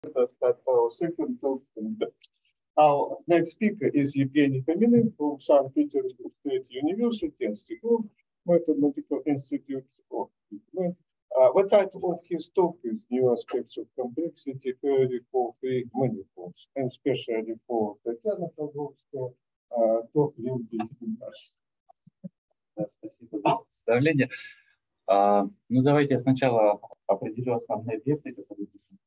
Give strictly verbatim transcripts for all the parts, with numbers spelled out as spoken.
Start our second talk. Our next speaker is Evgeny Fomin from Saint Petersburg State University Institute, Mathematical Institute of Treatment. Uh, the title of his talk is New Aspects of Complexity Theory for Three Manifolds, and especially for Татьяна Pavlovskaya, uh, talk will be in Russian. Да, спасибо за представление. А, ну, давайте я сначала определю основные объекты, которые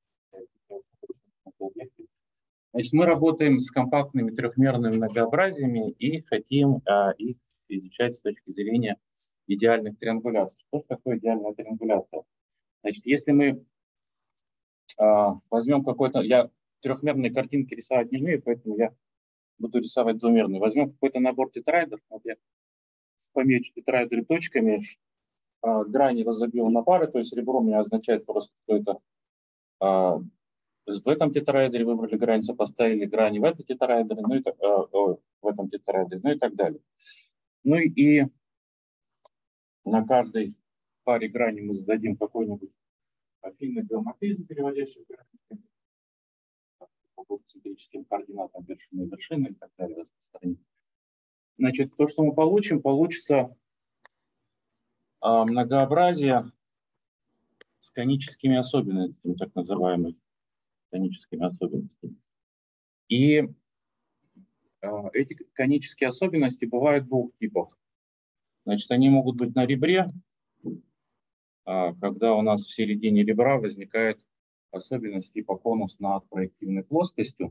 Значит, мы работаем с компактными трехмерными многообразиями и хотим а, их изучать с точки зрения идеальных триангуляций. Что такое идеальная триангуляция? Значит, если мы а, возьмем какой-то... Я трехмерные картинки рисовать не умею, поэтому я буду рисовать двумерные. Возьмем какой-то набор тетраэдров. Вот я помечу тетраэдры точками, а, грани разобью на пары, то есть ребро у меня означает просто, что это... А, в этом тетраэдре выбрали грань, сопоставили грани в этом тетраэдре, ну и так, э, о, в этом тетраэдре, ну и так далее. Ну и на каждой паре грани мы зададим какой-нибудь афинный геометризм, переводящий границами по центрическим координатам вершины и вершины и так далее распространить. Значит, то, что мы получим, получится э, многообразие с коническими особенностями, так называемыми. коническими особенностями. И э, эти конические особенности бывают двух типов. Значит, они могут быть на ребре, э, когда у нас в середине ребра возникает особенность типа конус над проективной плоскостью.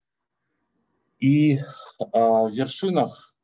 И э, в вершинах,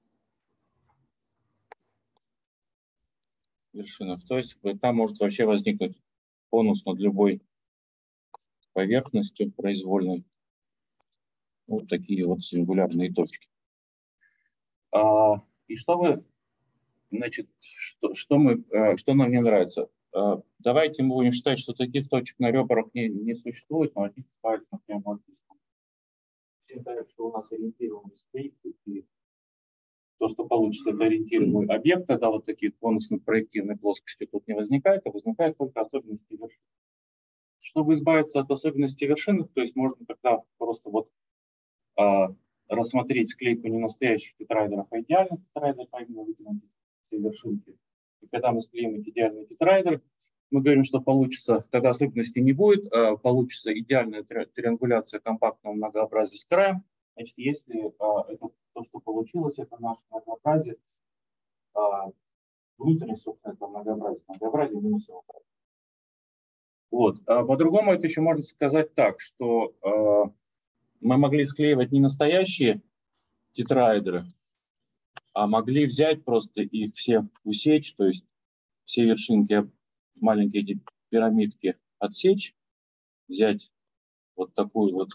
вершинах, то есть там может вообще возникнуть конус над любой поверхностью произвольной. Вот такие вот сингулярные точки. А, и что вы, значит, что, что, мы, что нам не нравится? А, давайте мы будем считать, что таких точек на ребрах не, не существует, но один палец, например, может быть. Считают, что у нас ориентированный склейки, и то, что получится, это ориентируемый объект, тогда вот такие конусно-проективные плоскости тут не возникает, а возникают только особенности вершин. Чтобы избавиться от особенностей вершины, то есть можно тогда просто вот а, рассмотреть склейку не настоящих тетраэдров, а идеальных тетраэдров, а именно вытянуть все вершинки. И когда мы склеим эти идеальные тетраэдры, мы говорим, что получится, тогда особенностей не будет, а получится идеальная три, триангуляция компактного многообразия с краем. Значит, если а, это то, что получилось, это наше многообразие, а, внутреннее, собственно, это многообразие, многообразие минус его край. Вот. А по-другому это еще можно сказать так, что а, мы могли склеивать не настоящие тетраэдры, а могли взять просто их все усечь, то есть все вершинки, маленькие эти пирамидки отсечь, взять вот такую вот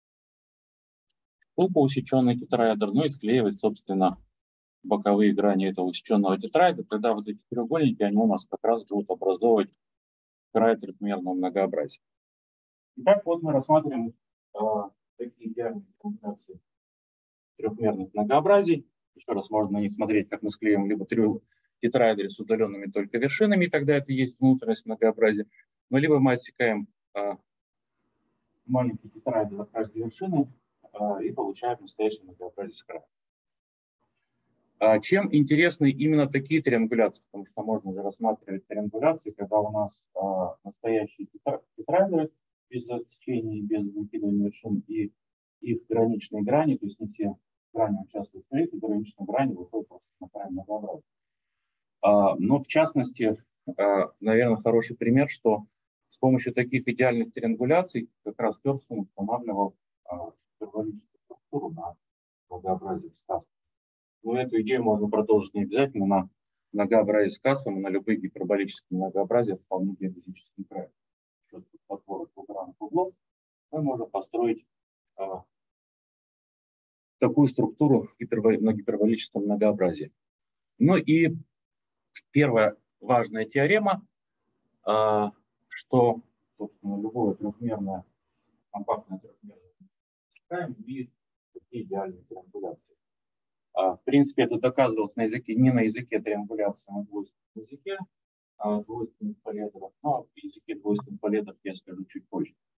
тупо усеченный тетраэдр, ну и склеивать, собственно, боковые грани этого усеченного тетраэдра. Тогда вот эти треугольники, они у нас как раз будут образовывать край трехмерного многообразия. Итак, вот мы рассматриваем э, такие идеальные комбинации трехмерных многообразий. Еще раз можно на них смотреть, как мы склеим либо тетраэдры с удаленными только вершинами, и тогда это есть внутренность многообразия. Ну, либо мы отсекаем а, маленький тетраэдр от каждой вершины а, и получаем настоящее многообразие с края. А, чем интересны именно такие триангуляции? Потому что можно же рассматривать триангуляции, когда у нас а, настоящие тетраэдры без отсечения, без выкидывания вершин и их граничные грани, то есть не все грани участвуют в склейке, граничные грани выходят просто на край многообразия. А, но в частности, а, наверное, хороший пример, что с помощью таких идеальных триангуляций как раз Персон устанавливал а, гиперболическую структуру на многообразие с Каспом. Но эту идею можно продолжить не обязательно на многообразие с Каспом, и на любые гиперболические многообразия вполне геодезическим краем. Подбор двугранных углов мы можем построить а, такую структуру на гиперболическом многообразии. Ну и первая важная теорема, а, что собственно, любое трехмерное, компактное трехмерное краем имеет такие идеальные триангуляции. А, в принципе, это доказывалось на языке, не на языке триангуляции, а на двойственном языке а, двойственных поледров, но о языке двойственных поледров я скажу чуть позже.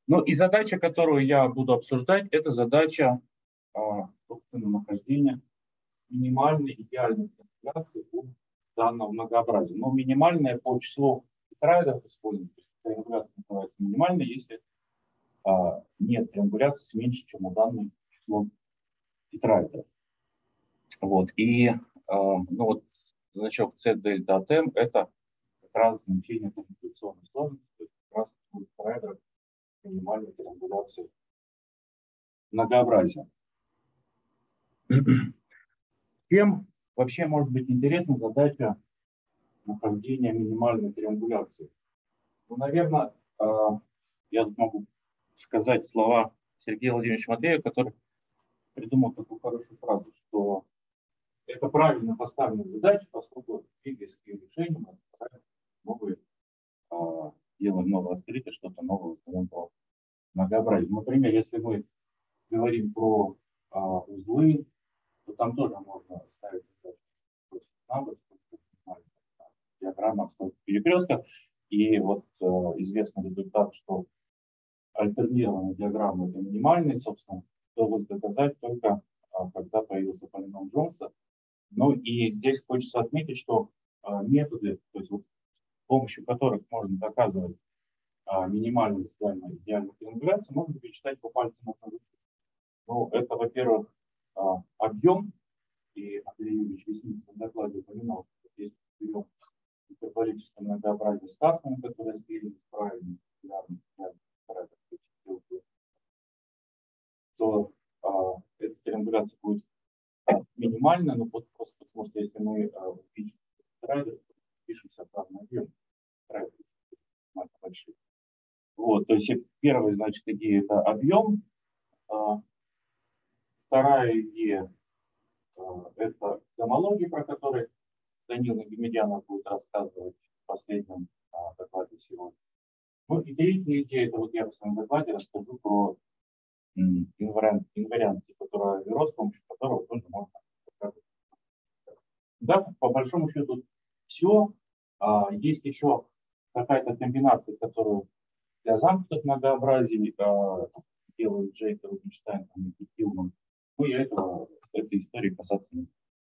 Ну и задача, которую я буду обсуждать, это задача, собственно, нахождения минимальной идеальной конфигурации у данного многообразия. Но минимальная по числу тетраэдров используется. Триангуляция называется минимальной, если а, нет триангуляции с меньше, чем у данного числа тетраэдров. Вот. И а, ну вот, значок C дельта от M это как раз значение триангуляционной сложности, то есть как раз у тетраэдров минимальной триангуляции многообразия. Чем вообще может быть интересна задача нахождения минимальной триангуляции? Ну, наверное, я могу сказать слова Сергея Владимировича Матвеева, который придумал такую хорошую фразу, что это правильно поставленная задача, поскольку двигаясь к ее решению, мы открываем новые, делаем новые открытия, что-то новое узнаем про многообразие. Например, если мы говорим про узлы, то там тоже можно ставить задачу, диаграмма перекрестка. И вот э, известный результат, что альтернированная диаграмма это минимальный, собственно, удалось доказать только а, когда появился полином Джонса. Ну и здесь хочется отметить, что а, методы, то есть вот, с помощью которых можно доказывать а, минимальность идеальной, идеальной триангуляции, можно перечитать по пальцам одной руки. Ну, это, во-первых, а, объем, и Андрей Юрьевич Весницкий в докладе упоминал, что здесь берем гиперболическое многообразие с кастами, которые сбились правильно, то а, эта триангуляция будет минимальна, но просто потому что если мы а, пишем трейдер, пишемся в объем трейдер, большие. Вот, то есть первая, значит, идея это объем, а, вторая идея а, это гомология, про которую Данил Нагимедянов будет рассказывать в последнем а, докладе сегодня. Ну и третья идея, это вот я в своем докладе расскажу про инвариант, инвариант типа Веро, с помощью которого тоже можно показать. Да, по большому счету все. А, есть еще какая-то комбинация, которую для замкнутых многообразий а, делают Джейкоб, Рубинштейн и Тилман. Ну, я этого, этой истории касаться не буду.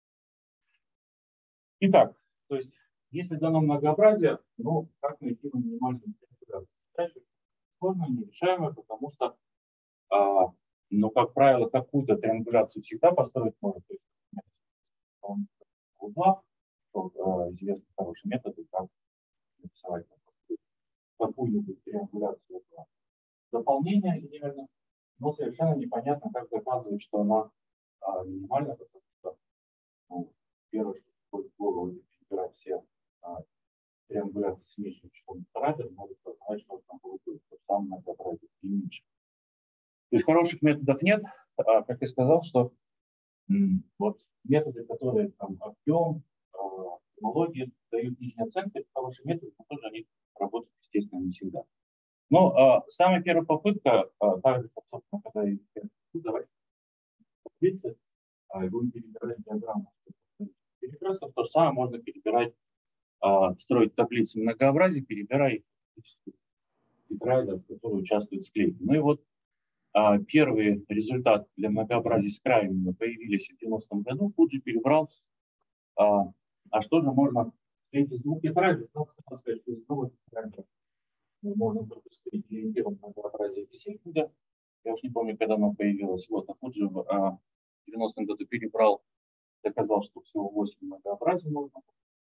Итак, то есть, если дано многообразие, ну, как найти минимальную триангуляцию? Сложно, нерешаемое, потому что, а, ну, как правило, какую-то триангуляцию всегда построить можно. То есть, узла, что, а, известный хороший метод, как написать какую-нибудь триангуляцию дополнения инженерных, но совершенно непонятно, как доказывать, что она а, минимальна, потому что, ну, первое, что приходит в голову, перебирать все а, триангуляции с меньшим числом параметров, может познать, что там будет то же самое многообразие и меньше. То есть хороших методов нет, а, как я сказал, что м, вот методы, которые там объем, гомологии дают нижние оценки, это хорошие методы, но тоже они работают, естественно, не всегда. Но а, самая первая попытка, а, также, как, собственно, когда я давайте таблицы, а, и будем перебирать диаграмму перекрестков, то же самое можно перебирать, а, строить таблицы многообразия, перебирая тетраэдров, которые участвуют в склейке. Ну и вот а, первые результаты для многообразия с краями появились в девяностом году. Фуджи перебрал, а, а что же можно склеить из двух тетраэдров? Ну, сказать, что из двух тетраэдров можно только склеить ориентированное многообразие бесединга. Я уж не помню, когда оно появилось. Вот, а Фуджи в а, девяностом году перебрал, доказал, что всего восемь многообразий можно.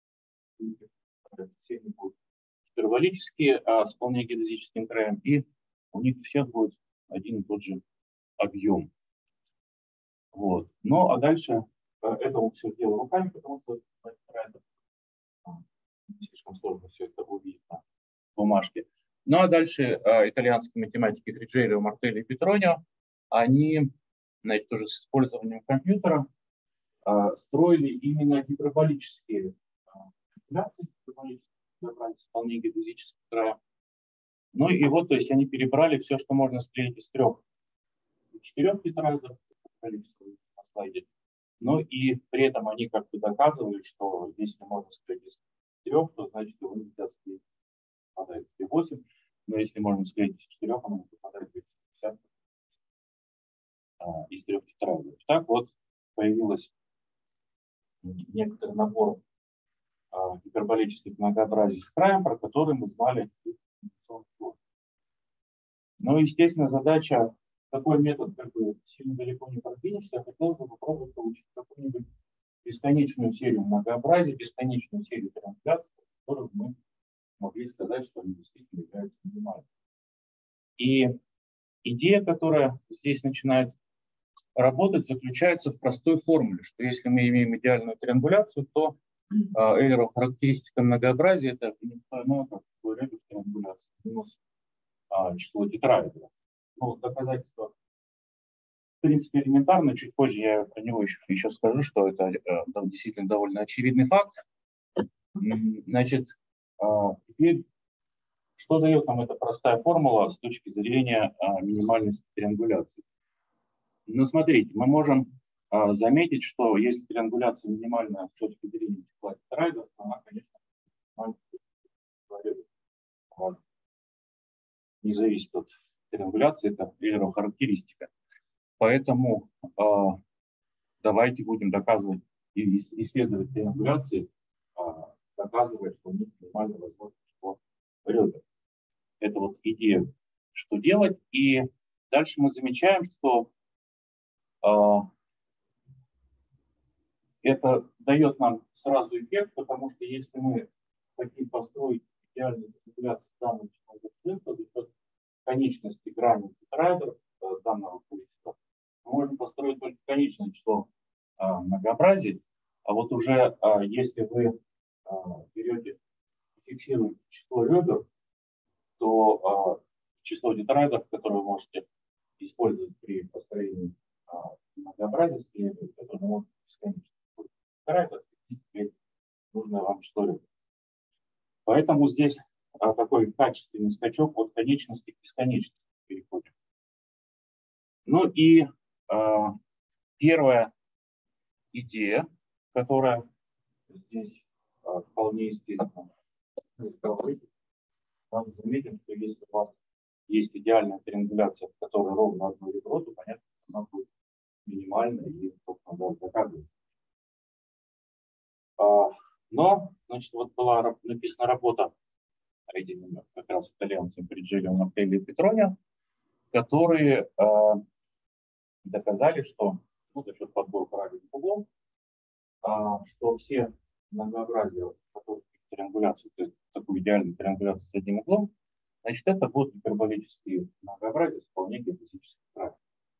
Бесединг будет гиперболические, а, с вполне геодезическим краем, и у них всех будет один и тот же объем. Вот. Ну, а дальше а, это все дело руками, потому что это слишком сложно все это увидеть на бумажке. Ну, а дальше а, итальянские математики Фриджерио, Мартелли и Петронио, они, знаете, тоже с использованием компьютера а, строили именно гиперболические калькуляции, гиперболические, вполне геодезические края. Ну и вот, то есть они перебрали все, что можно склеить из трех, четырех тетраэдров на слайде. Ну и при этом они как-то доказывают, что если можно склеить из трех, то значит его нельзя склеить восемь. Но если можно склеить из четырех, она будет попадать в двести пятьдесят а, из трех тетрадей. Так вот появилась некоторый набор а, гиперболических многообразий с краем, про который мы знали. Ну, естественно, задача, такой метод как бы сильно далеко не продвинешься, я хотел бы попробовать получить какую-нибудь бесконечную серию многообразий, бесконечную серию трансляций, в которых мы могли сказать, что они действительно являются минимальными. И идея, которая здесь начинает работать, заключается в простой формуле, что если мы имеем идеальную триангуляцию, то Эйлерова характеристика многообразия — это никто иное, как число ребер триангуляции минус а, число тетраэдров. Ну, доказательство, в принципе, элементарно. Чуть позже я про него еще, еще скажу, что это э, действительно довольно очевидный факт. Значит, э, теперь, что дает нам эта простая формула с точки зрения э, минимальности триангуляции? Ну, смотрите, мы можем э, заметить, что если триангуляция минимальная с точки зрения числа тетраэдров, то она, конечно, не зависит от триангуляции, это Эйлерова характеристика. Поэтому э, давайте будем доказывать и исследовать триангуляции, э, доказывая, что у них минимально возможно число ребер. Это вот идея, что делать. И дальше мы замечаем, что э, это дает нам сразу эффект, потому что если мы хотим построить идеальную триангуляцию данного числа, то за счет конечности грани тетраэдров э, данного количества мы можем построить только конечное число э, многообразий. А вот уже э, если вы э, берете, фиксируете число ребер, то э, число тетраэдров, которое вы можете использовать при построении э, многообразия, это может быть бесконечно. Тетраэдр нужно вам число ребер. Поэтому здесь э, такой качественный скачок от конечности к бесконечности переходим. Ну и э, первая идея, которая здесь э, вполне естественно, мы заметим, что если у вас есть идеальная триангуляция, в которой ровно одно ребро, то понятно, что она будет минимальная и надо доказывать. А, но, значит, вот была написана работа этими как раз итальянцами Приджелио, Мартелли и Петрони, которые э, доказали, что ну, за счет подбора правильных углов, а, что все многообразия, которые триангуляцию, то есть такую идеальную триангуляцию с одним углом, значит, это будут гиперболические многообразия с вполне геодезических правил.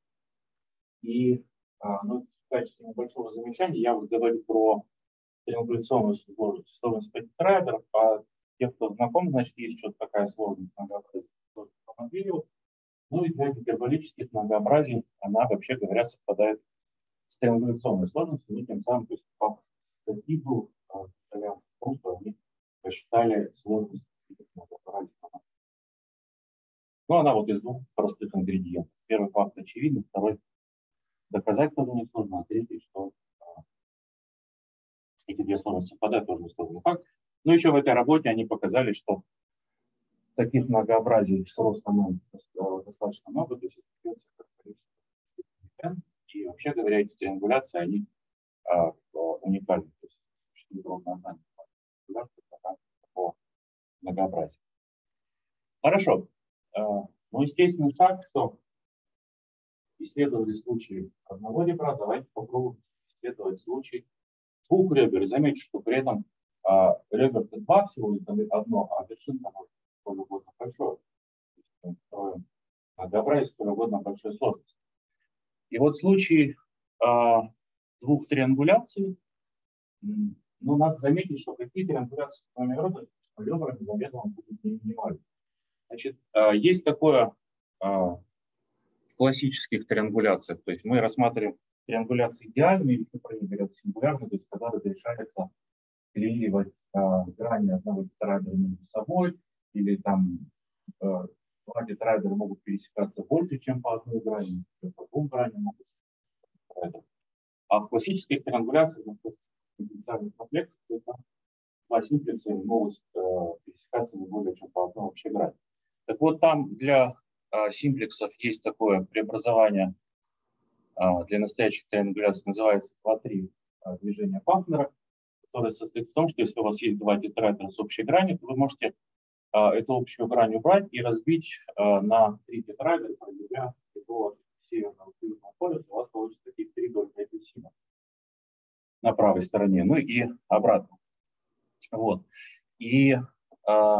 И а, ну, в качестве небольшого замечания я вот говорю про триангуляционную сложность, сложность тетраэдров, а те, кто знаком, значит, есть что-то такая сложность многообразия. Ну и для гиперболических многообразий она, вообще говоря, совпадает с триангуляционной сложностью, и тем самым, то есть по статье был в том, что они посчитали сложность этих многообразий. Ну, она вот из двух простых ингредиентов. Первый факт очевидный, второй доказать тоже несложно, а третий, что а, эти две сложности совпадают, тоже несложный факт. Но еще в этой работе они показали, что таких многообразий с ростом достаточно много, то есть и вообще говоря, эти триангуляции, они а, уникальны. То есть существует ровно одна такого многообразия. Хорошо. Ну, естественно, так, что исследовали случаи одного ребра, давайте попробуем исследовать случай двух ребер. И заметьте, что при этом а, ребер-то два всего лишь одно, а вершинка может быть сколь угодно большое. Мы строим многообразие сколь угодно большой сложности. И вот в случае а, двух триангуляций, ну, надо заметить, что какие триангуляции с вами рода ребрами заведомо будут минимальны. Значит, а, есть такое а, в классических триангуляциях, то есть мы рассматриваем триангуляции идеальные, или например, сингулярные, то есть когда разрешается склеивать а, грани одного тетраэдра между собой, или там а, два тетраэдра могут пересекаться больше, чем по одной грани, по двум граням могут пересекаться. А в классических триангуляциях, в потенциальных комплексах, два симплекса могут а, пересекаться не более чем по одной общей грани. Так вот, там для а, симплексов есть такое преобразование а, для настоящих триангуляций, называется два-три а, движения Пафнера, которое состоит в том, что если у вас есть два тетраэдра с общей гранью, то вы можете а, эту общую грань убрать и разбить а, на три тетраэдра, продвигая его северного к южному полюсу, у вас получится такие три дольки апельсина на правой стороне, ну и обратно. Вот. И, а,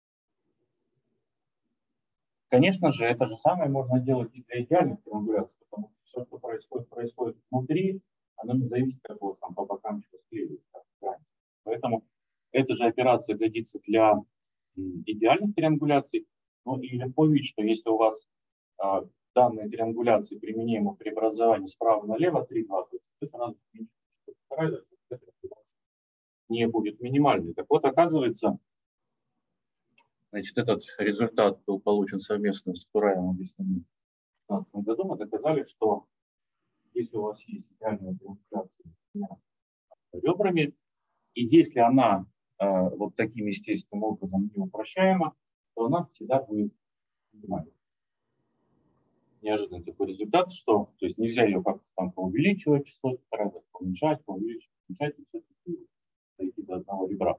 конечно же, это же самое можно делать и для идеальных триангуляций, потому что все, что происходит, происходит внутри, оно не зависит, как у вас там по бокам что склеивается. Поэтому эта же операция годится для идеальных триангуляций. Ну и легко видеть, что если у вас а, данные триангуляции применимы в преобразовании справа налево три-два, то есть сразу не будет минимальной. Так вот, оказывается, значит, этот результат был получен совместно с Тураевым в две тысячи пятнадцатом году. Мы доказали, что если у вас есть идеальная триангуляция ребрами, и если она э, вот таким естественным образом не упрощаема, то она всегда будет минимальной. Неожиданный такой результат, что то есть нельзя ее как-то там увеличивать число тетраэдров, уменьшать, увеличивать, уменьшать, и все-таки дойти до одного ребра.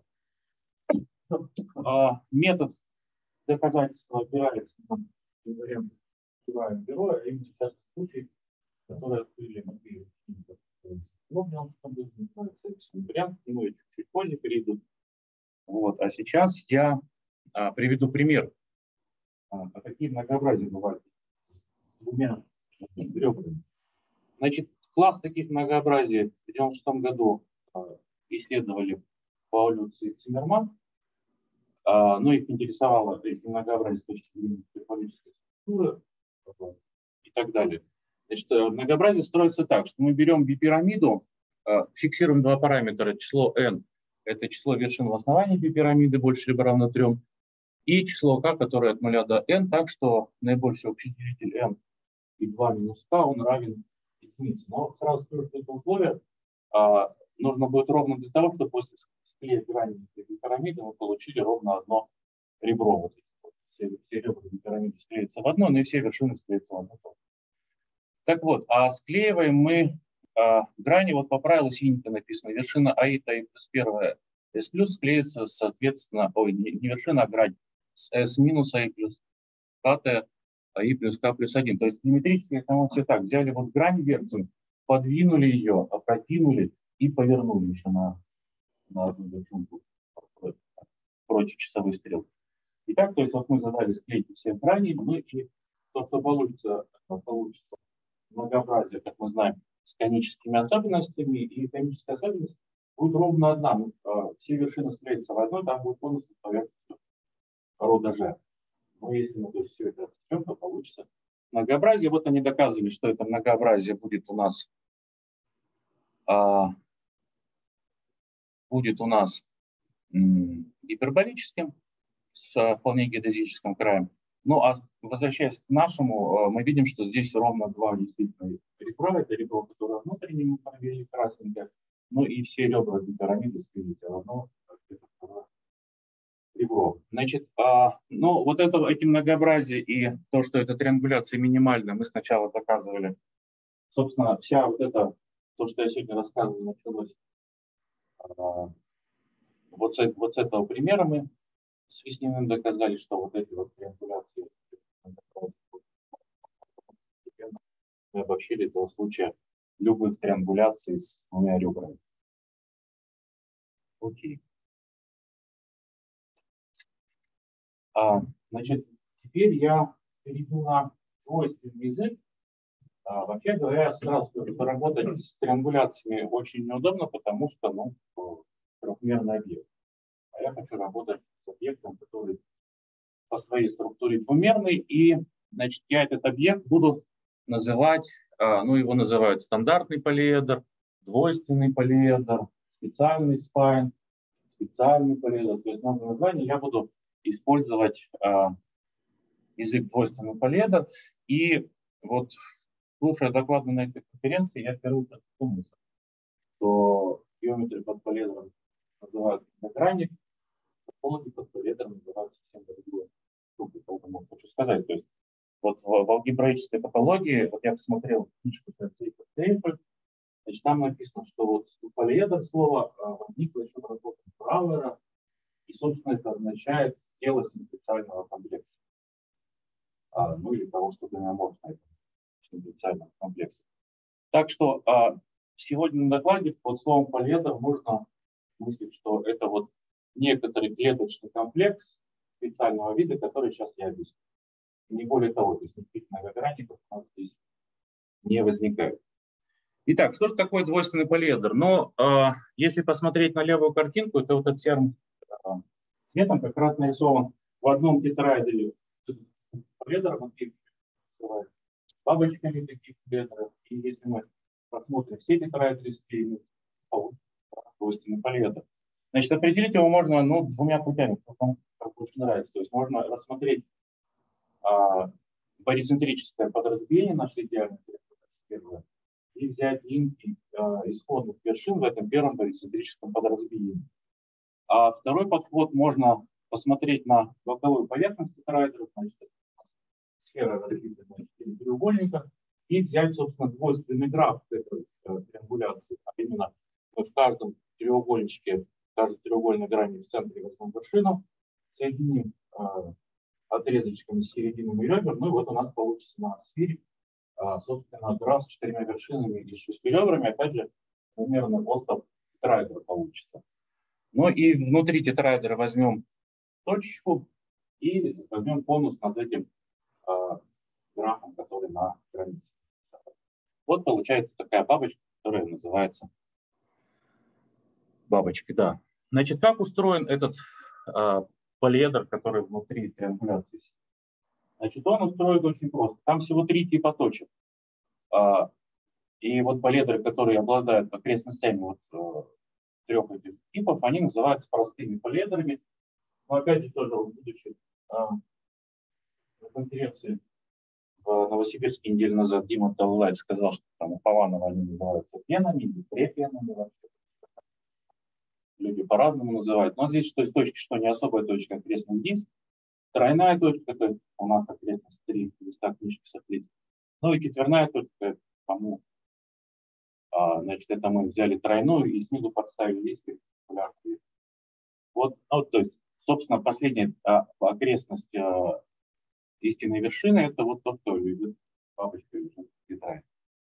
А, метод доказательства опирается на теорему героя, а именно частный случай, который открыли Матвеев. Вариант, ну, и чуть-чуть позже перейду. Вот. А сейчас я а, приведу пример, а, какие многообразия бывают с двумя ребрами. Значит, класс таких многообразий в две тысячи девяносто шестом году а, исследовали по эволюции Циммерман, а, но их интересовало эти многообразия с точки зрения морфологической структуры и так далее. Значит, многообразие строится так, что мы берем бипирамиду, фиксируем два параметра, число n, это число вершин в основании бипирамиды, больше либо равно трем, и число k, которое от нуля до n, так что наибольший общий делитель n и два минус k, он равен единице. Но сразу скажу, что это условие а, нужно будет ровно для того, чтобы после склея пирамиды бипирамиды мы получили ровно одно ребро. Вот, все, все ребра бипирамиды склеятся в одно, но и все вершины склеятся в одно. Так вот, а склеиваем мы а, грани, вот по правилу синенько написано, вершина АИ, ТАИ плюс первая S плюс склеится, соответственно, ой, не, не вершина, а грань с S минус АИ плюс КТ, АИ плюс К плюс один. То есть геометрически это мы все так, взяли вот грань верхнюю, подвинули ее, опрокинули и повернули еще на, на одну вершинку против часовой стрелки. Итак, то есть вот мы задали склейки всех граней, ну и то, что получится, получится многообразие, как мы знаем, с коническими особенностями, и коническая особенность будет ровно одна. Все вершины склеятся в одной, там будет полностью поверхность рода G. Но если мы то есть, все это отсечем, то получится многообразие. Вот они доказывали, что это многообразие будет у нас а, будет у нас м, гиперболическим с а, вполне геодезическим краем. Ну, а возвращаясь к нашему, мы видим, что здесь ровно два действительно ребра. Это ребро, которое внутренне мы провели красненько, ну и все ребра пирамиды склеились в одно ребро. Значит, а, ну, вот это, эти многообразия и то, что эта триангуляция минимальна, мы сначала доказывали. Собственно, вся вот это, то, что я сегодня рассказывал, началось а, вот, с, вот с этого примера. Мы с Весниным доказали, что вот эти вот триангуляции мы обобщили до случая любых триангуляций с двумя ребрами. Окей. А, значит, теперь я перейду на двойственный язык. А, вообще говоря, сразу скажу, что работать с триангуляциями очень неудобно, потому что ну, трехмерный объект. А я хочу работать с объектом, который по своей структуре двумерный. И значит, я этот объект буду называть, ну, его называют стандартный полиэдр, двойственный полиэдр, специальный спайн, специальный полиэдр. То есть много названий. Я буду использовать а, язык двойственный полиэдр. И вот, слушая доклады на этой конференции, я впервые задумался, что геометрию под полиэдром называют иногранник, топологи под полиэдром называют совсем другое. штука, поэтому хочу сказать. То есть вот в, в алгебраической топологии, вот я посмотрел книжку Трейфель, значит, там написано, что вот полиэдр слова возникло еще в работе Брауэра, и, собственно, это означает тело симплициального комплекса. А, ну или того, что гомеоморфно симплициального комплекса. Так что а, сегодня на докладе под словом полиэдр можно мыслить, что это вот некоторый клеточный комплекс специального вида, который сейчас я объясню. Не более того, то есть никаких многогранников у нас здесь не возникает. Итак, что же такое двойственный полиэдр? Ну, э, если посмотреть на левую картинку, это вот этот серым э, цветом как раз нарисован в одном тетраэдре полиэдр, вот такие бабочками таких полиэдров. И если мы посмотрим все тетраэдры склеены, получится двойственный полиэдр. Значит, определить его можно ну, двумя путями, как вам как больше нравится. То есть можно рассмотреть а, барицентрическое подразделение нашей идеальной первое и взять линки а, исходных вершин в этом первом барицентрическом подразделении. А второй подход можно посмотреть на боковую поверхность тетраэдров, значит, сфера разбита на четыре треугольника, и взять, собственно, двойственный граф этой э, триангуляции, а именно мы в каждом треугольничке, в каждой треугольной грани в центре возьмем вершину, соединим э, отрезочками с серединами ребер, ну и вот у нас получится на сфере, э, собственно, граф с четырьмя вершинами и шестью ребрами, опять же, примерно остов тетраэдра получится. Ну и внутри тетраэдра возьмем точечку и возьмем конус над этим э, графом, который на границе. Вот получается такая бабочка, которая называется бабочкой, да. Значит, как устроен этот э, полиэдр, который внутри триангуляции? Значит, он устроен очень просто. Там всего три типа точек. Э, и вот полиэдры, которые обладают окрестностями вот, э, трех этих типов, они называются простыми полиэдрами. Но опять же, тоже будучи э, на конференции в Новосибирске неделю назад Дима Талулаев сказал, что там у Хованова они называются пенами или препенами. Люди по-разному называют. Но здесь что из точки, что не особая точка, окрестность здесь. Тройная точка, то есть у нас окрестность три листа книжки соклить. Ну и четверная точка, кому, а, значит, это мы взяли тройную и снизу подставили лист. Вот, ну, то есть, собственно, последняя а, окрестность а, истинной вершины, это вот тот, кто любит бабочку или летает.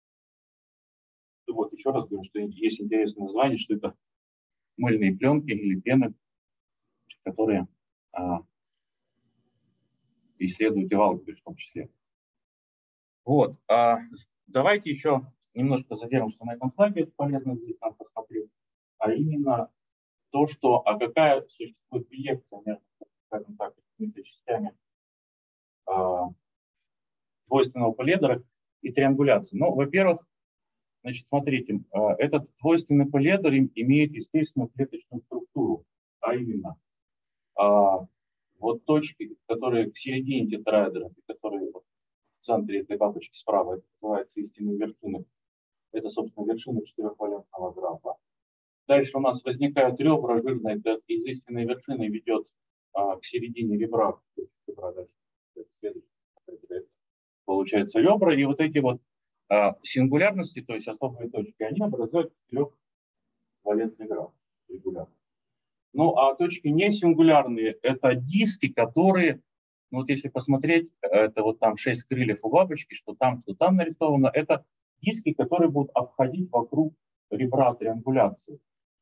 Вот еще раз говорю, что есть интересное название, что это мыльные пленки или пены, которые а, исследуют и в алгебре в том числе. Вот. А, давайте еще немножко задержимся на этом слайде, это полезно здесь нам посмотреть, а именно то, что, а какая существует биекция между, скажем так, этими частями а, двойственного полиэдра и триангуляции. Ну, во-первых, значит, смотрите, а, этот двойственный полиэдр имеет естественную клеточную структуру, а именно а, вот точки, которые к середине тетраэдра, которые вот в центре этой бабочки справа, это называется истинные вершины. Это, собственно, вершина четырехвалентного графа. Дальше у нас возникают ребра жирные, это из истинной вершины ведет а, к середине ребра. ребра дальше, получается ребра, и вот эти вот а, сингулярности, то есть особые точки, они образуют трехвалентный граф регулярно. Ну, а точки не сингулярные – это диски, которые, ну, вот если посмотреть, это вот там шесть крыльев у бабочки, что там, что там нарисовано, это диски, которые будут обходить вокруг ребра триангуляции.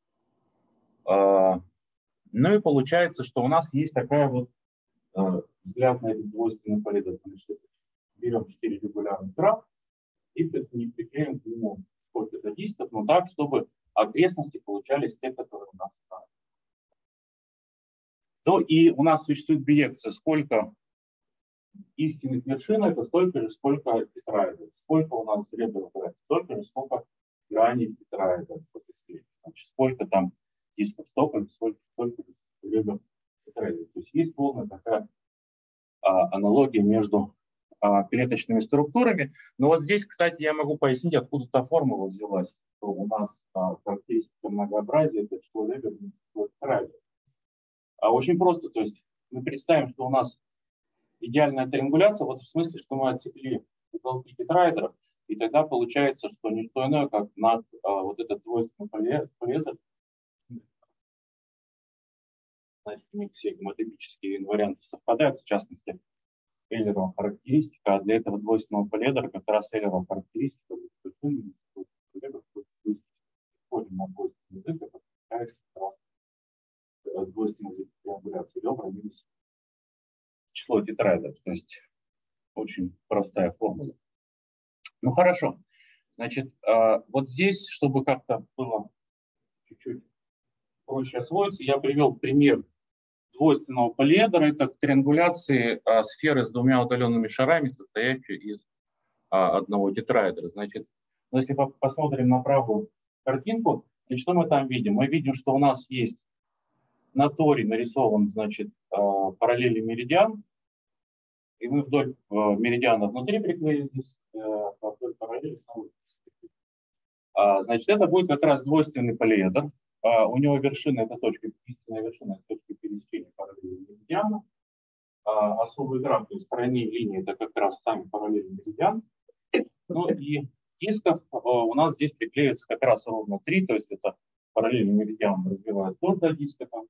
Ну и получается, что у нас есть такая вот взгляд на этот двойственный полиэдр. Берем четыре регулярных графа и приклеим к нему сколько-то дисков, но так, чтобы окрестности получались те, которые у нас там. То и у нас существует биекция, сколько истинных вершин, это столько же, сколько тетраэдров. Сколько у нас ребер, столько же, сколько граней тетраэдров. Значит, сколько там дисков, столько же, сколько, сколько ребер тетраэдров. То есть есть полная такая а, аналогия между а, клеточными структурами. Но вот здесь, кстати, я могу пояснить, откуда та формула взялась. Что у нас а, характеристика многообразия, это число ребер, тетраэдров. А очень просто, то есть мы представим, что у нас идеальная триангуляция, вот в смысле, что мы отсекли уголки тетраэдров, и тогда получается, что не что иное, как на а, вот этот двойственный полезер, значит, у них все геометрические инварианты совпадают, в частности, Эйлерова характеристика, а для этого двойственного поледра как раз Эйлерова характеристика входим на двойственный язык, это получается как раз двойственный язык триангуляции ребра минус число тетраэдров, то есть очень простая формула. Ну хорошо, значит, вот здесь, чтобы как-то было чуть-чуть проще освоиться, я привел пример двойственного полиэдра. Это триангуляции а, сферы с двумя удаленными шарами, состоящие из а, одного тетраэдра. Значит, ну, если по посмотрим на правую картинку, значит, что мы там видим? Мы видим, что у нас есть на торе нарисован, значит, а, параллельный меридиан, и мы вдоль а, меридиана внутри приклеились, а, вдоль параллели снова. А, значит, это будет как раз двойственный полиэдр. Uh, у него вершина, это точка, истинная вершина, это точка пересечения параллельного меридиана. Uh, особый граф, то есть тройные линии, это как раз сами параллельный меридиан. Ну и дисков uh, у нас здесь приклеивается как раз ровно три, то есть это параллельный меридиан развивает тоже до диска, там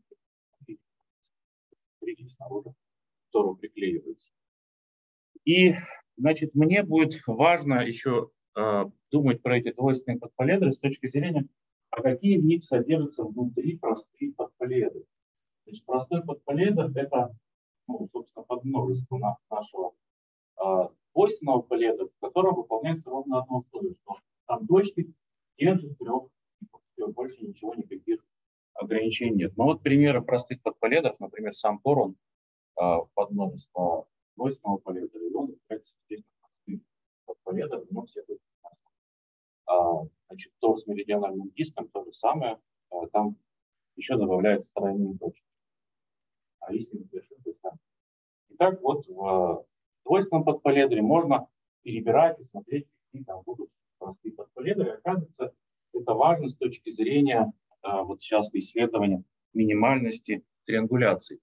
три снаружи, которого приклеивается. И, значит, мне будет важно еще uh, думать про эти двойственные подполедры с точки зрения, а какие в них содержатся внутри простые подполедры. Значит, простой подполедр – это, ну, собственно, подмножество нашего а, двойственного поледра, в котором выполняется ровно одно условие, что там точки держат трех, все, больше ничего, никаких ограничений нет. Но вот примеры простых подполедров, например, сам порон а, подмножество двойственного поледра, и он является, естественно, простым подполедром, но все это А, значит, тор с меридиональным диском то же самое, а, там еще добавляются тройные точки. А истинных вершин то есть там. Итак, вот в двойственном подполедре можно перебирать и смотреть, какие там будут простые подполедры. Оказывается, это важно с точки зрения а, вот сейчас исследования минимальности триангуляций.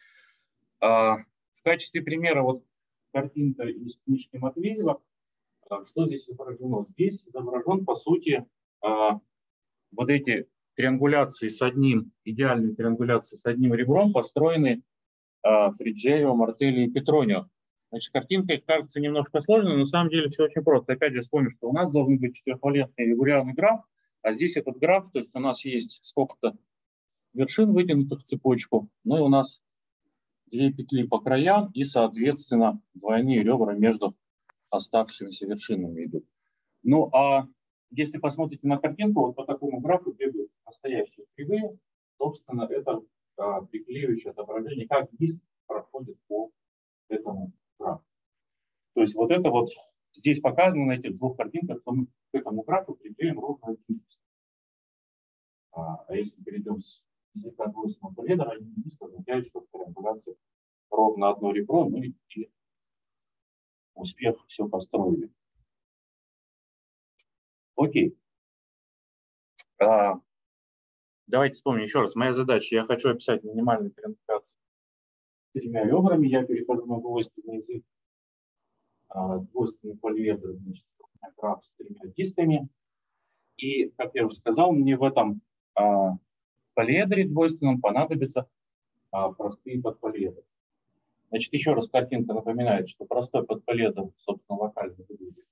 А, в качестве примера вот картинка из книжки Матвеева. Что здесь изображено? Здесь изображен, по сути, вот эти триангуляции с одним, идеальные триангуляции с одним ребром, построенные Фриджеево, Мартелли и Петронио. Значит, картинка, кажется, немножко сложная, но на самом деле все очень просто. Опять же, вспомню, что у нас должен быть четырехвалентный регулярный граф, а здесь этот граф, то есть у нас есть сколько-то вершин, вытянутых в цепочку, ну и у нас две петли по краям и, соответственно, двойные ребра между оставшимися вершинами идут. Ну, а если посмотрите на картинку, вот по такому графу бегают настоящие кривые, собственно, это а, приклеивающее отображение, как диск проходит по этому графу. То есть вот это вот здесь показано на этих двух картинках, что мы к этому графу приклеим ровно один диск. А, а если перейдем с языка двойственного поледра, один диск означает, что в триангуляции ровно одно ребро, ну и успех, все построили. Окей. А, давайте вспомним еще раз. Моя задача, я хочу описать минимальную триангуляцию с тремя ребрами. Я перехожу на двойственный язык. А, двойственный полиэдр, значит, граф с тремя дисками. И, как я уже сказал, мне в этом а, полиэдре двойственном понадобятся а, простые подполиэдры. Значит, еще раз картинка напоминает, что простой подполиэдр, собственно, локально выглядит.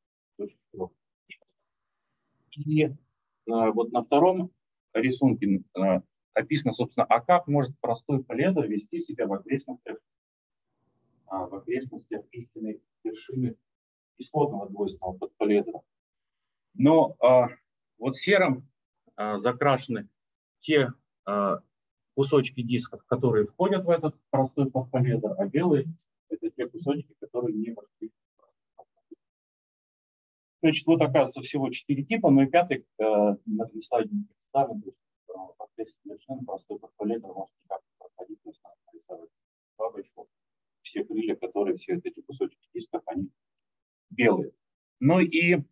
И э, вот на втором рисунке э, описано, собственно, а как может простой полиэдр вести себя в окрестностях, э, в окрестностях истинной вершины исходного двойственного подполиэдра. Но э, вот серым э, закрашены те э, кусочки дисков, которые входят в этот простой подполиэдр, а белые – это те кусочки, которые не вошли. Значит, вот оказывается всего четыре типа, но и пятый э, на слайде не представлен. В окрестности вершины простой подполиэдр может никак не проходить, то есть надо нарисовать бабочку, все крылья, которые, все эти кусочки дисков, они белые. Ну и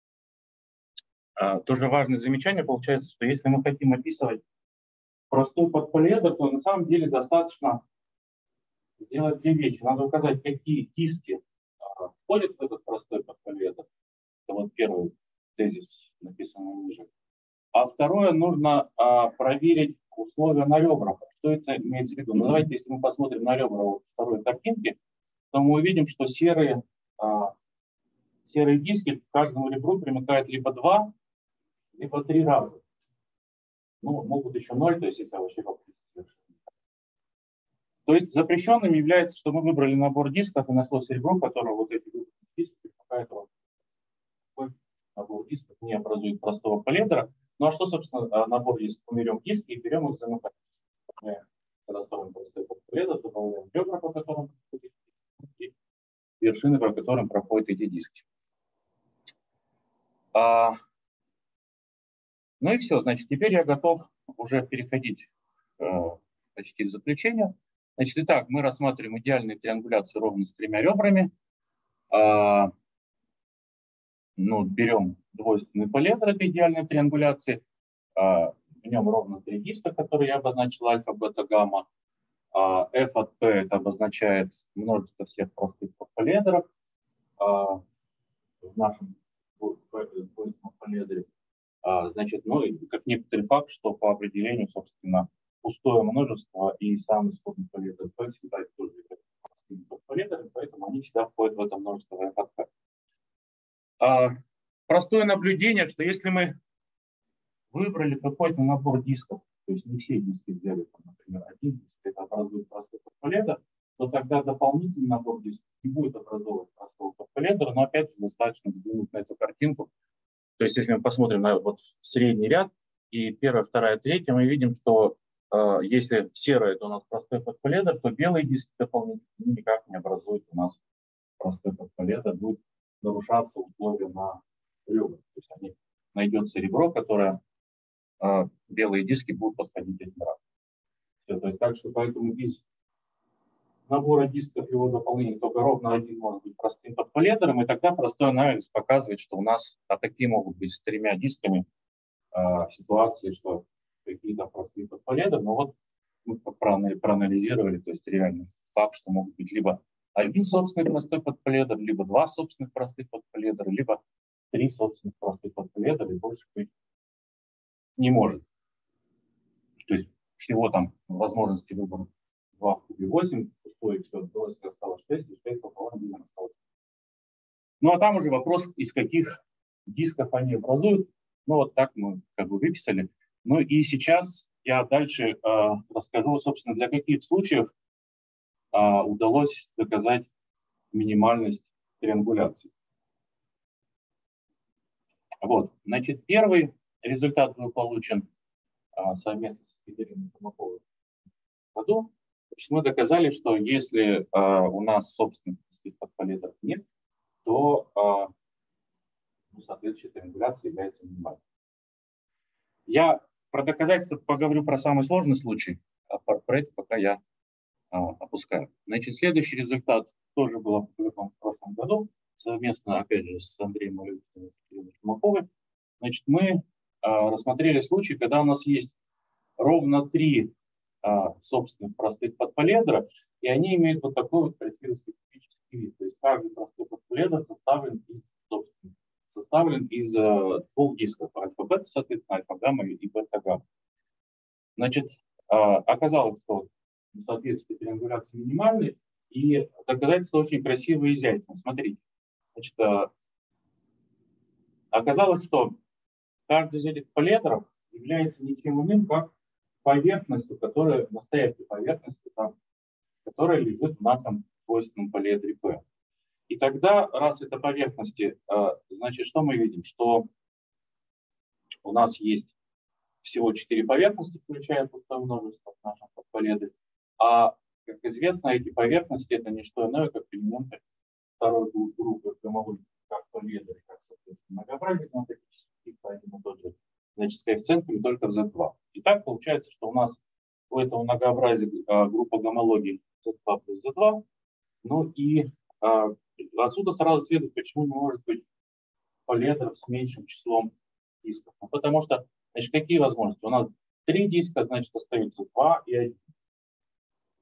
э, тоже важное замечание получается, что если мы хотим описывать простой подполиэдр, то на самом деле достаточно сделать две вещи. Надо указать, какие диски а, входят в этот простой подполедр. Это вот первый тезис, написанный ниже. А второе, нужно а, проверить условия на ребрах. Что это имеется в виду? Ну, давайте, если мы посмотрим на ребра вот второй картинки, то мы увидим, что серые, а, серые диски к каждому ребру примыкают либо два, либо три раза. Ну, могут еще ноль, то есть если вообще попустить. То есть запрещенным является, что мы выбрали набор дисков и нашлось ребро, которое вот эти диски примыкают. Набор дисков не образует простого поледра. Ну а что, собственно, набор дисков? Мы берем диски и берем их замыкать. Когда строим простой поледр, добавляем ребра, по которым проходят и вершины, по которым проходят эти диски. А, ну и все. Значит, теперь я готов уже переходить э, почти к заключению. Значит, итак, мы рассматриваем идеальную триангуляцию ровно с тремя ребрами. А, ну, берем двойственный поледр этой идеальной триангуляции. А, в нем ровно три диска, которые я обозначил: альфа, бета, гамма. А, F от P это обозначает множество всех простых поледров. А, в нашем двойственном поледре. А, значит, ну, и как некоторый факт, что по определению, собственно, пустое множество и самый исходный поледр P всегда тоже являются поледрами, поэтому они всегда входят в это множество F от P. А, простое наблюдение, что если мы выбрали какой-то набор дисков, то есть не все диски взяли, там, например, один диск, это образует простой подполедр, то тогда дополнительный набор дисков не будет образовывать простого подполедра, но опять же достаточно взглянуть на эту картинку. То есть если мы посмотрим на вот средний ряд, и первая, вторая, третья, мы видим, что э, если серое это у нас простой подполедр, то белые диски дополнительно никак не образуют у нас простой подполедр, будет нарушаться условия на ребрах. То есть они, найдется ребро, которое э, белые диски будут подходить один раз. Все, то есть так что поэтому из набора дисков его дополнения только ровно один может быть простым подполедром, и тогда простой анализ показывает, что у нас а такие могут быть с тремя дисками э, ситуации, что какие-то простые подполедры, но вот мы проанализировали, то есть реально так, что могут быть либо один собственный простой подполедр, либо два собственных простых подполедра, либо три собственных простых подполедра, и больше быть не может. То есть всего там возможности выбора два в кубе восемь, пустой, все, двойка осталось шесть, и шесть пополам видно осталось. Ну а там уже вопрос, из каких дисков они образуют. Ну вот так мы как бы выписали. Ну и сейчас я дальше э, расскажу, собственно, для каких случаев э, удалось доказать минимальность триангуляции. Вот, значит, первый результат был получен э, совместно с Екатериной Томаковой в году. Значит, мы доказали, что если э, у нас собственных подполедров нет, то э, ну, соответствующая триангуляция является минимальной. Я про доказательства поговорю про самый сложный случай, а про, про это пока я а, опускаю. Значит, следующий результат тоже был опубликован в прошлом году, совместно, опять же, с Андреем Малюткиным и Екатериной Томаковой. Значит, мы а, рассмотрели случай, когда у нас есть ровно три а, собственных простых подполедра, и они имеют вот такой вот красивый специфический вид. То есть каждый простой подполедр составлен из собственных. составлен из э, двух дисков, альфа-бета, соответственно, альфа-гамма и бета-гамма. Значит, э, оказалось, что соответствие триангуляции минимальной, и доказательство очень красивое и изящное. Смотрите, значит, э, оказалось, что каждый из этих поледров является ничем иным, как поверхностью, которая, настоящей поверхностью, там, которая лежит в нашем двойственном поледре P. И тогда, раз это поверхности, значит, что мы видим? Что у нас есть всего четыре поверхности, включая пустое множество в нашем подполедре. А, как известно, эти поверхности — это не что иное, как элементы второй группы гомологии, как поледры, как, соответственно, многообразие геометрических типов, один и тот же, значит, с коэффициентами только в зет два. И так получается, что у нас у этого многообразия группа гомологии зет два плюс зет два. Ну и отсюда сразу следует, почему не может быть поледров с меньшим числом дисков. Ну, потому что, значит, какие возможности? У нас три диска, значит, остаются два и один.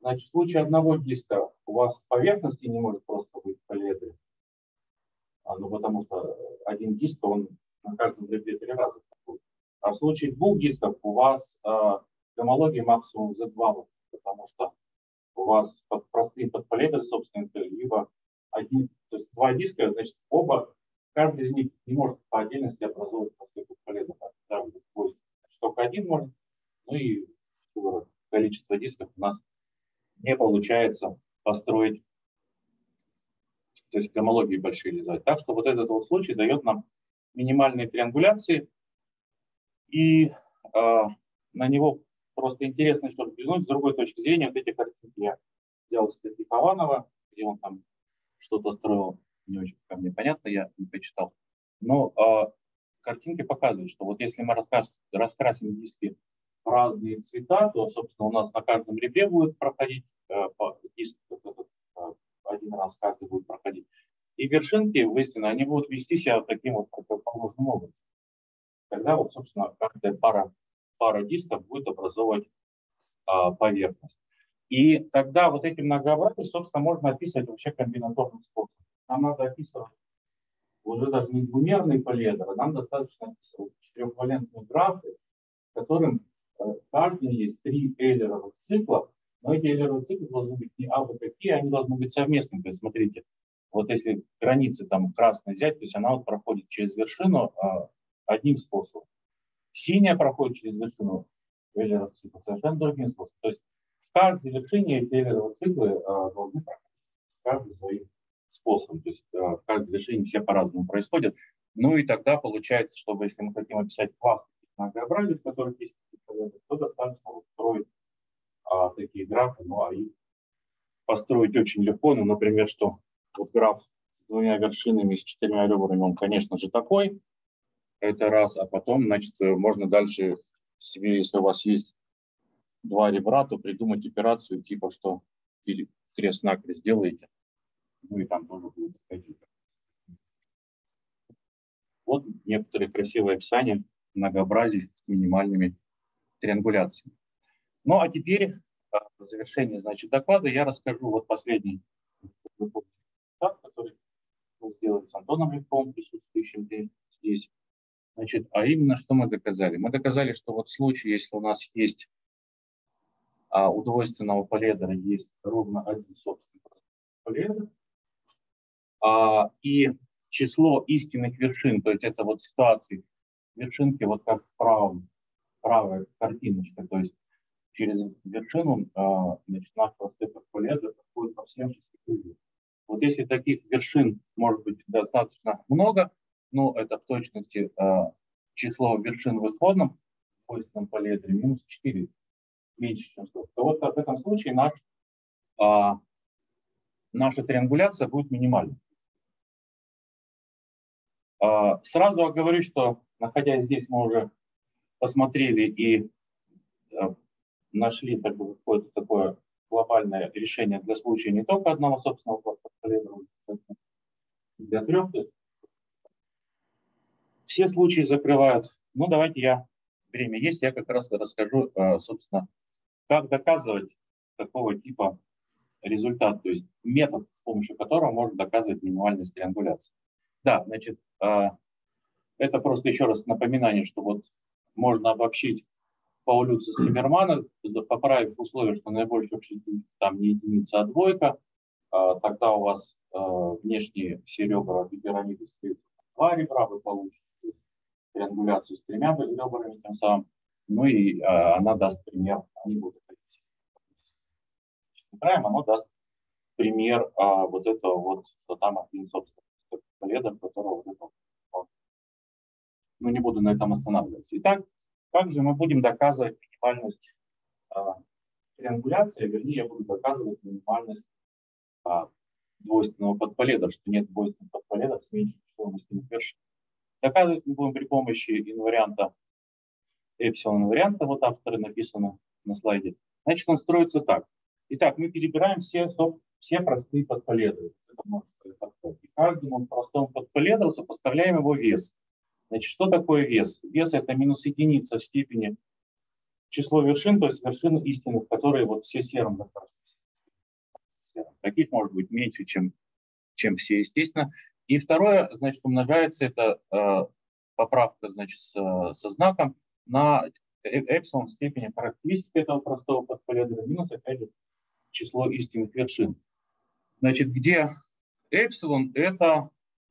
Значит, в случае одного диска у вас поверхности не может просто быть в полиэдре. А, ну, потому что один диск, он на каждом ребре три раза проходит. А в случае двух дисков у вас э, гомология максимум зет два, потому что у вас под простые подполедры, собственно, либо один, то есть два диска, значит, оба, каждый из них не может по отдельности образовывать простые подполедры. Да, только один может, ну и количество дисков у нас не получается построить, то есть гомологии большие лизать. Так что вот этот вот случай дает нам минимальные триангуляции, и э, на него просто интересно что-то взглянуть с другой точки зрения. Вот эти картинки я взял из статьи Хованова, где он там что-то строил, не очень ко мне понятно, я не почитал. Но э, картинки показывают, что вот если мы раскрасим, раскрасим диски в разные цвета, то, собственно, у нас на каждом ребре будет проходить э, диск, этот, э, один раз каждый будет проходить. И вершинки, естественно, они будут вести себя вот таким вот противоположным образом. Тогда вот, собственно, каждая пара, пара дисков будет образовывать а, поверхность. И тогда вот эти многообразия, собственно, можно описывать вообще комбинаторным способом. Нам надо описывать уже даже не двумерные полиэдры, нам достаточно описывать четырехвалентные графы, в которым в каждом есть три эйлеровых цикла, но эти эйлеровые циклы должны быть не абы какие, они должны быть совместными. То есть, смотрите, вот если границы там красной взять, то есть она вот проходит через вершину а, одним способом. Синяя проходит через вершину эйлеровых циклов совершенно другим способом. То есть в каждой вершине эти эйлеровые циклы а, должны проходить каждый своим способом. То есть а, в каждой вершине все по-разному происходят. Ну и тогда получается, чтобы если мы хотим описать класс многообразий, в которых есть, то достаточно устроить а, такие графы, ну а их построить очень легко. Ну, например, что вот граф с двумя вершинами, с четырьмя ребрами, он, конечно же, такой. Это раз, а потом, значит, можно дальше себе, если у вас есть два ребра, то придумать операцию типа, что или крест-накрест делаете, ну и там тоже будет ходить. Вот некоторые красивые описания многообразий с минимальными триангуляциями. Ну а теперь в завершении, значит, доклада я расскажу вот последний этап, который мы сделали с Антоном Левковым, присутствующим здесь. Значит, а именно, что мы доказали? Мы доказали, что вот в случае, если у нас есть а, у двойственного полиэдра есть ровно один собственный полиэдр, а, и число истинных вершин, то есть это вот ситуации, вершинки вот как в правом, правая картиночка, то есть через вершину а, значит, наш простой полиэдр проходит по всем частям. Вот если таких вершин может быть достаточно много, но это в точности а, число вершин в исходном двойственном полиэдре минус четыре, меньше, чем сто, то вот в этом случае наш, а, наша триангуляция будет минимальной. А, сразу оговорюсь, что, находясь здесь, мы уже посмотрели и а, нашли как бы, какое-то такое глобальное решение для случая не только одного собственного полиэдра, для трех. Все случаи закрывают. Ну, давайте я, время есть, я как раз расскажу, собственно, как доказывать такого типа результат, то есть метод, с помощью которого можно доказывать минимальность триангуляции. Да, значит, это просто еще раз напоминание, что вот можно обобщить Паулюса Циммермана, поправив условие, что наибольший общий там не единица, а двойка, тогда у вас внешние все ребра пирамиды скрепятся два ребра, вы получите триангуляцию с тремя ребрами тем самым, ну и а, она даст пример, они будут краем, оно даст пример а, вот этого вот, что там один, собственно, полиэдр, которого вот это вот. Ну, не буду на этом останавливаться. Итак, как же мы будем доказывать минимальность а, триангуляции, вернее, я буду доказывать минимальность а, двойственного подполедра, что нет двойственного подполедра с меньшей числом истинных вершин. Доказывать мы будем при помощи инварианта, эпсилон варианта, вот авторы написано на слайде. Значит, он строится так. Итак, мы перебираем все, все простые подполедры. И каждому простому подполедру сопоставляем его вес. Значит, что такое вес? Вес – это минус единица в степени число вершин, то есть вершин истинных, которые вот все серым закрашены. Таких может быть меньше, чем, чем все, естественно. И второе, значит, умножается это э, поправка, значит, с, со знаком на эпсилон в степени характеристики этого простого подполедра минус, опять же, число истинных вершин. Значит, где эпсилон — это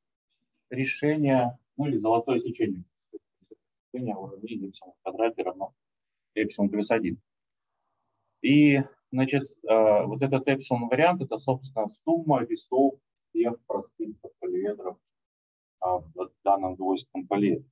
решение, ну или золотое сечение. Решение уравнения эпсилон в квадрате равно эпсилон плюс один. И, значит, э, вот этот эпсилон вариант — это, собственно, сумма весов всех простых подполиэдров э, в данном двойственном полиэдре.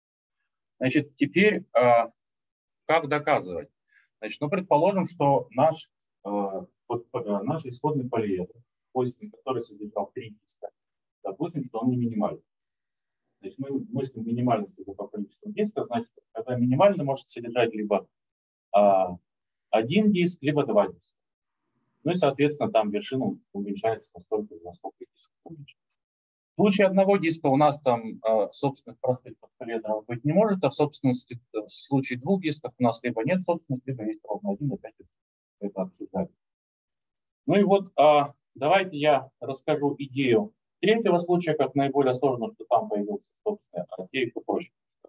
Значит, теперь э, как доказывать? Значит, ну, предположим, что наш, э, под, э, наш исходный полиэдр, который содержал три диска, допустим, что он не минимальный. Значит, мы мыслим минимальностью по количеству дисков, значит, когда минимально может содержать либо а, один диск, либо два диска. Ну и, соответственно, там вершина уменьшается настолько, насколько дисков уменьшается. В случае одного диска у нас там а, собственных простых подполедров быть не может, а в собственности в случае двух дисков у нас либо нет собственных, либо есть ровно один, опять это обсуждаем. Ну и вот а, давайте я расскажу идею третьего случая, как наиболее сложно, что там появился собственный, а те еще проще.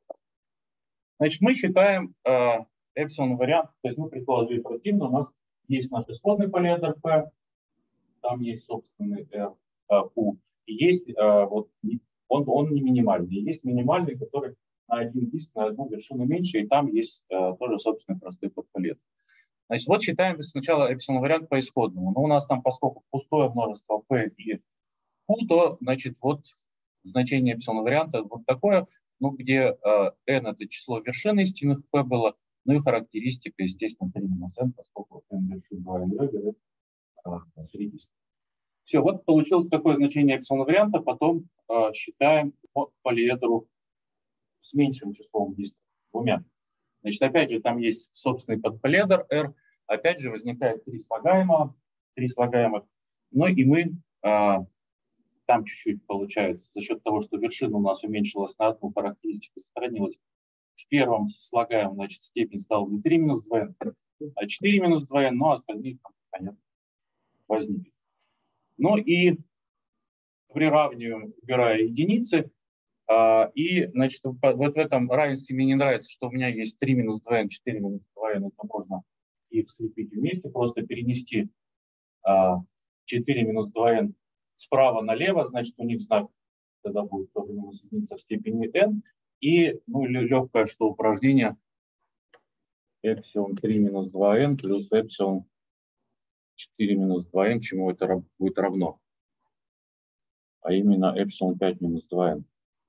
Значит, мы считаем э, эпсилон вариант, то есть мы предположили противно, у нас есть наш исходный полиэдр P, там есть собственный R, э, Q, и есть, э, вот, он, он не минимальный, есть минимальный, который на один диск, на одну вершину меньше, и там есть э, тоже собственный простой подполиэдр. Значит, вот считаем сначала эпсилон вариант по исходному, но у нас там, поскольку пустое множество P и Q, то, значит, вот значение эпсилон варианта вот такое, ну, где э, n это число вершин истинных P было, ну и характеристика, естественно, три минус n, поскольку n вершин два n регер, это три диска. Все, вот получилось такое значение эпсилон варианта, потом э, считаем по полиэдру с меньшим числом дисков, двумя. Значит, опять же, там есть собственный подполиэдр R, опять же, возникает три слагаемых, три слагаемых, ну и мы э, там чуть-чуть получается за счет того, что вершина у нас уменьшилась на одну, характеристика сохранилась. В первом слагаемом, значит, степень стала не три минус два эн, а четыре минус два эн, но остальные, понятно, возникли. Ну и приравниваем, убирая единицы. А, и, значит, вот в этом равенстве мне не нравится, что у меня есть три минус два эн, четыре минус два эн, это можно их слепить вместе, просто перенести а, четыре минус два эн справа налево, значит, у них знак тогда будет тоже минус единица в степени n. И, ну, легкое, что упражнение эпсилон три минус два эн плюс эпсилон четыре минус два эн, чему это будет равно. А именно эпсилон пять минус два эн.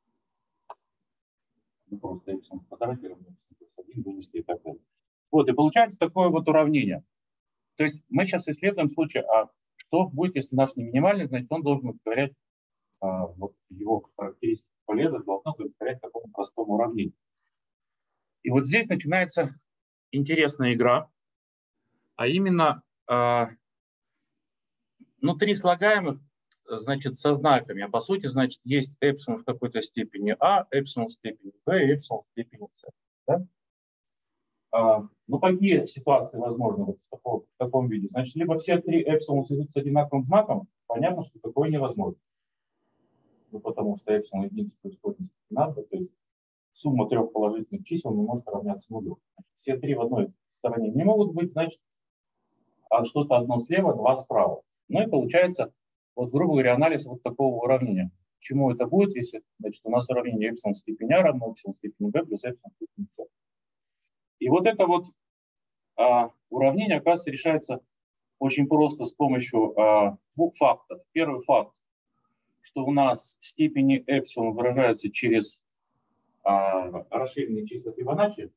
Ну, просто эпсилон в квадрате равно плюс один вынесли и так далее. Вот, и получается такое вот уравнение. То есть мы сейчас исследуем случай, а что будет, если наш не минимальный, значит, он должен удовлетворять а, вот его характеристики полеза, должно удовлетворять такому простому уравнению. И вот здесь начинается интересная игра, а именно а, ну, три слагаемых, значит, со знаками, а по сути, значит, есть эпсилон в какой-то степени А, эпсилон в степени Б, эпсилон в степени С. Да? А, ну, какие ситуации возможны вот в, таком, в таком виде? Значит, либо все три эпсилона идут с одинаковым знаком, понятно, что такое невозможно. Ну, потому что эпсилон единица плюс корень надо, то есть сумма трех положительных чисел не может равняться нулю. Значит, все три в одной стороне не могут быть, значит, а что-то одно слева, два справа. Ну и получается, вот, грубо говоря, анализ вот такого уравнения. Чему это будет, если, значит, у нас уравнение эпсилон в степени А равно эпсилон в степени Б плюс эпсилон в степени С. И вот это вот а, уравнение, оказывается, решается очень просто с помощью а, двух фактов. Первый факт, что у нас степени эпсилон выражаются через а, расширенные числа Фибоначчи,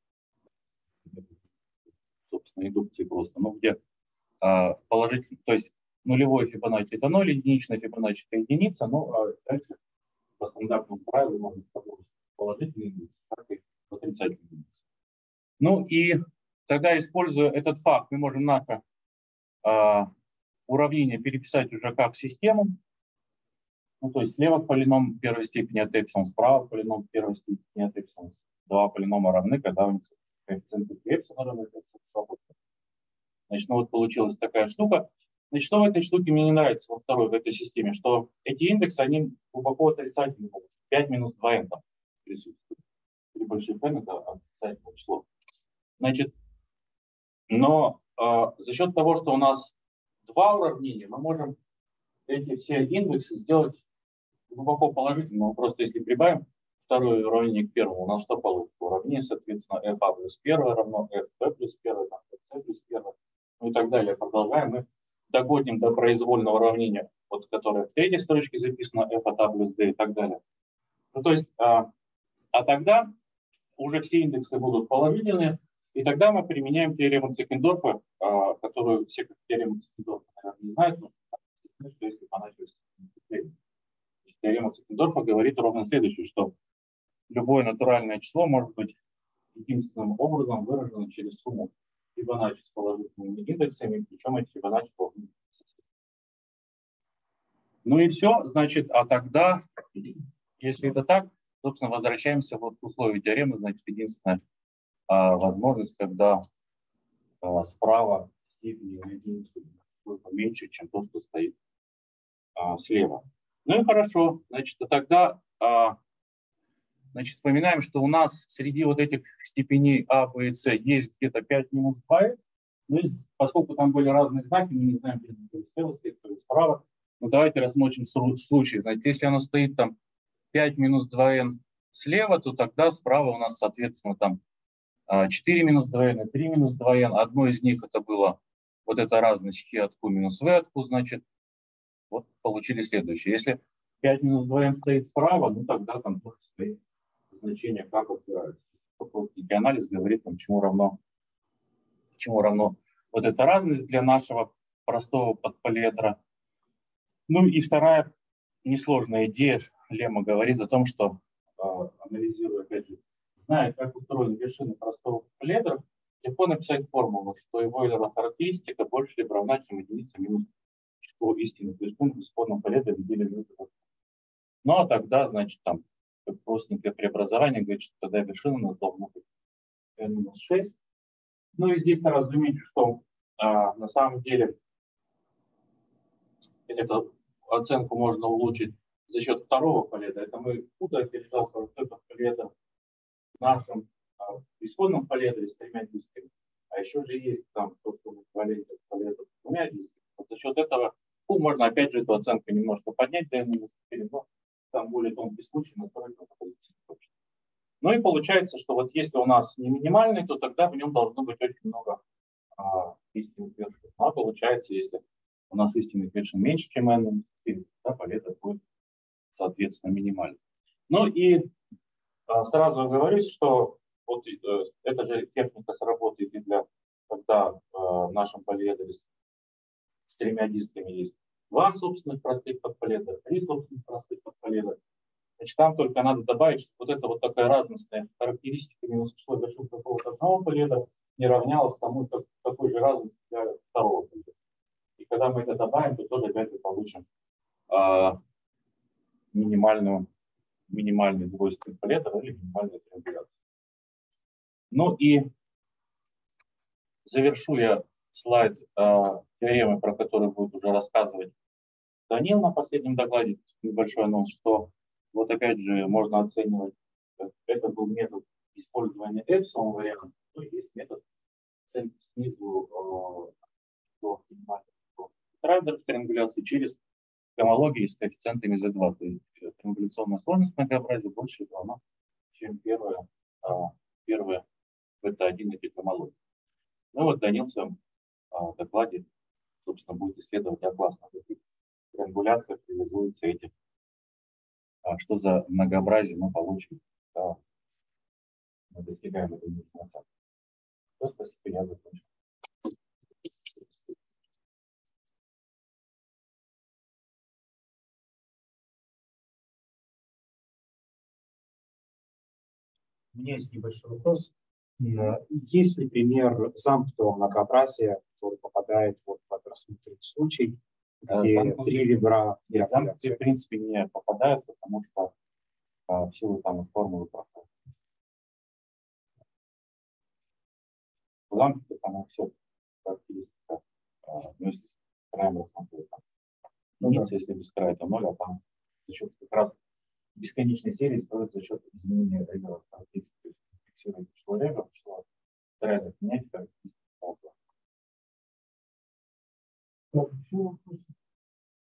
собственно, индукции просто, ну, где а, положительный, то есть нулевой Фибоначчи это ноль, единичный Фибоначчи это единица, но а, дальше по стандартному правилу можно положительный индекс, так и отрицательный индекс. Ну и тогда, используя этот факт, мы можем наше а, уравнение переписать уже как систему. Ну, то есть слева полином первой степени от эпсилон, справа полином первой степени от эпсилон. Два полинома равны, когда у них коэффициенты Эпсилон равны коэффициенту свободны. Значит, ну вот получилась такая штука. Значит, что в этой штуке мне не нравится во второй, в этой системе, что эти индексы, они глубоко отрицательные. пять минус два эн там присутствует. При больших n это отрицательное число. Значит, но э, за счет того, что у нас два уравнения, мы можем эти все индексы сделать глубоко положительным. Просто если прибавим второе уравнение к первому, у нас что получится? Уравнение, соответственно, fa плюс один равно fp плюс один, fc плюс один, ну и так далее. Продолжаем. Мы догодим до произвольного уравнения, вот, которое в третьей строчке записано, f от a плюс d и так далее. Ну, то есть, а, а тогда уже все индексы будут положительные, и тогда мы применяем теорему Цеккендорфа, а, которую все как теорему Цеккендорфа, наверное, не знают, но что если по началу теорема Цеккендорфа говорит ровно следующее, что любое натуральное число может быть единственным образом выражено через сумму Фибоначчи с положительными индексами, причем эти Фибоначчи должны быть. Ну и все, значит, а тогда, если это так, собственно, возвращаемся вот к условию теоремы, значит, единственная а, возможность, когда а, справа степени на единицу меньше, чем то, что стоит а, слева. Ну и хорошо, значит, а тогда а, значит, вспоминаем, что у нас среди вот этих степеней А, Б и С есть где-то пять минус два. Ну, и поскольку там были разные знаки, мы не знаем, где слева стоит, где справа. Ну, давайте рассмотрим случай. Значит, если оно стоит там пять минус два эн слева, то тогда справа у нас, соответственно, там четыре минус два эн и три минус два эн. Одно из них это было вот эта разность хи от q минус v от q, значит, вот получили следующее. Если пять минус два эн стоит справа, ну тогда там тоже стоит значение, как отбирается. Анализ говорит нам, чему равно, чему равно вот эта разность для нашего простого подполиэдра. Ну и вторая несложная идея, Лемма говорит о том, что, э, анализируя, опять же, зная, как устроены вершины простого подполиэдра, легко написать формулу, что его Эйлерова характеристика больше либо равна, чем единица минус число истинных вершин в исходном поле в деле Ньютона. Ну а тогда, значит, там простенькое преобразование говорит, что тогда вершина у нас должна быть эн минус шесть. Ну и здесь надо заметить, что а, на самом деле эту оценку можно улучшить за счет второго полета. Это мы путаем передал простой полета в нашем а, исходном полете с тремя дисками. А еще же есть там то, что мы говорили, полета с двумя дисками. Вот за счет этого ну, можно опять же эту оценку немножко поднять до эн минус четыре, но там более тонкий случай, но только находится точно. Ну и получается, что вот если у нас не минимальный, то тогда в нем должно быть очень много а, истинных вершин. А получается, если у нас истинных вершин меньше, чем эн минус четыре, тогда полета будет, соответственно, минимальный. Ну и а, сразу оговорюсь, что вот э, эта же техника сработает и для, когда э, в нашем полиэдре с, с тремя дисками есть два собственных простых подполедра, три собственных простых подполедра. Значит, там только надо добавить, что вот эта вот такая разностная характеристика минус число вершин какого-то одного полиэдра не равнялась тому, как, такой же разности для второго полиэдра. И когда мы это добавим, то тоже опять мы получим а, минимальную, минимальный двойственный полиэдр или минимальную триангуляцию. Ну и завершу я слайд а, теоремы, про которую будет уже рассказывать Данил на последнем докладе. Небольшой анонс, что вот опять же можно оценивать, это был метод использования эпсилон варианта, но есть метод оценки снизу до трайдер триангуляции через гомологии с коэффициентами зет два. То есть триангуляционная сложность многообразия больше равна, чем первая, первая бета один этих гомологий. Ну вот Данил в своем докладе, собственно, будет исследовать, как классно в этих триангуляциях реализуются эти, что за многообразие мы получим, когда мы достигаем этой нужной оценки. Спасибо, я закончил. У меня есть небольшой вопрос. Есть ли пример замкнутого многообразия, который попадает вот в рассмотренный случай, где Замкнутые, три ребра... Нет, замкнутые, в принципе, не попадают, потому что а, в силу там формулы проходят. В лампе она все характеристика а, вместе с краем рассмотрела. Ну, да. Если без края, то ноль, а там за счет как раз бесконечной серии строится за счет изменения регулярных характеристик. То есть фиксирует число регуляров, число трейдов, менять характеристики. Так, еще вопросы?